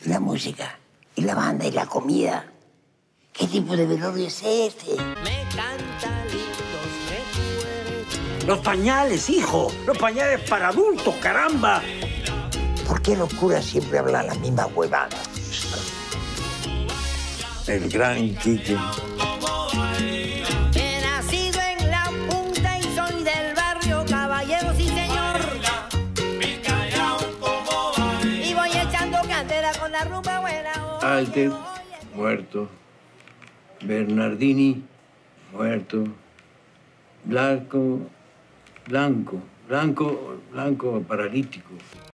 ¿Y la música? ¿Y la banda? ¿Y la comida? ¿Qué tipo de velorio es este? Me canta lindos recuerdos. Los pañales, hijo. Los pañales para adultos, caramba. ¿Por qué los curas siempre hablan las mismas huevadas? El gran Quique. He nacido en la punta y soy del barrio, caballero, sí señor. Y voy echando candela con la rumba buena. Alter, muerto. Bernardini, muerto. Blanco, paralítico.